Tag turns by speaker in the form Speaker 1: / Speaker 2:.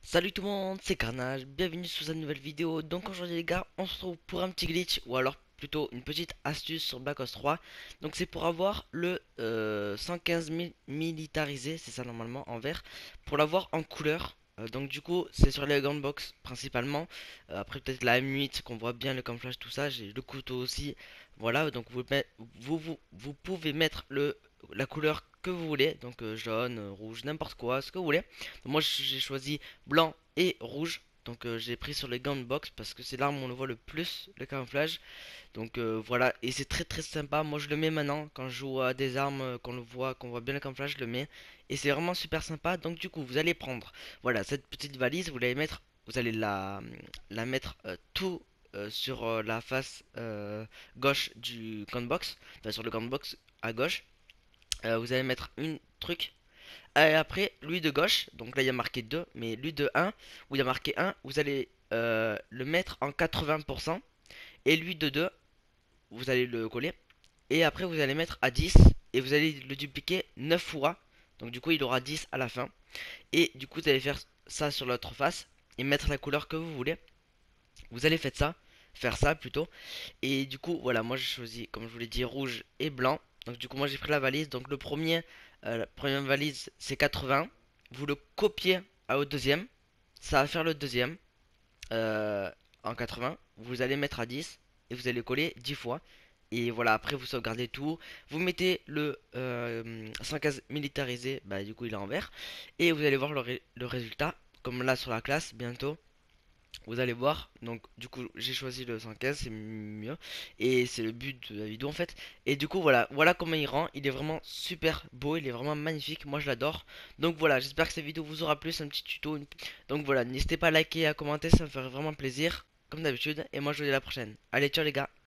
Speaker 1: Salut tout le monde, c'est Carnage, bienvenue sur cette nouvelle vidéo. Donc aujourd'hui les gars, on se retrouve pour un petit glitch ou alors plutôt une petite astuce sur Black Ops 3. Donc c'est pour avoir le 115 000 militarisé, c'est ça normalement en vert, pour l'avoir en couleur. Donc du coup c'est sur les gunbox principalement. Après peut-être la M8 qu'on voit bien le camouflage tout ça, j'ai le couteau aussi. Voilà, donc vous pouvez mettre la couleur que vous voulez, donc jaune, rouge, n'importe quoi, ce que vous voulez. Moi j'ai choisi blanc et rouge. Donc j'ai pris sur les gants de boxe parce que c'est l'arme où on le voit le plus, le camouflage. Donc voilà, et c'est très très sympa. Moi je le mets maintenant quand je joue à des armes qu'on voit bien le camouflage, je le mets. Et c'est vraiment super sympa. Donc du coup vous allez prendre, voilà, cette petite valise, vous allez la mettre tout sur la face gauche du gant de boxe, enfin sur le gant de boxe à gauche. Vous allez mettre une truc et après, lui de gauche, donc là il y a marqué 2, mais lui de un où il y a marqué un, vous allez le mettre en 80%, et lui de 2 vous allez le coller, et après vous allez mettre à 10 et vous allez le dupliquer 9 fois, donc du coup il aura 10 à la fin, et du coup vous allez faire ça sur l'autre face, et mettre la couleur que vous voulez, vous allez faire ça plutôt, et du coup voilà, moi j'ai choisi, comme je vous l'ai dit, rouge et blanc, donc du coup moi j'ai pris la valise, donc la première valise c'est 80, vous le copiez au deuxième, ça va faire le deuxième en 80, vous allez mettre à 10 et vous allez coller 10 fois. Et voilà, après vous sauvegardez tout, vous mettez le 115 militarisé, bah du coup il est en vert, et vous allez voir le résultat, comme là sur la classe bientôt. Vous allez voir, donc du coup j'ai choisi le 115, c'est mieux, et c'est le but de la vidéo en fait. Et du coup voilà comment il rend, il est vraiment super beau, il est vraiment magnifique, moi je l'adore. Donc voilà, j'espère que cette vidéo vous aura plu, c'est un petit tuto. Donc voilà, n'hésitez pas à liker et à commenter, ça me ferait vraiment plaisir, comme d'habitude, et moi je vous dis à la prochaine. Allez, ciao les gars.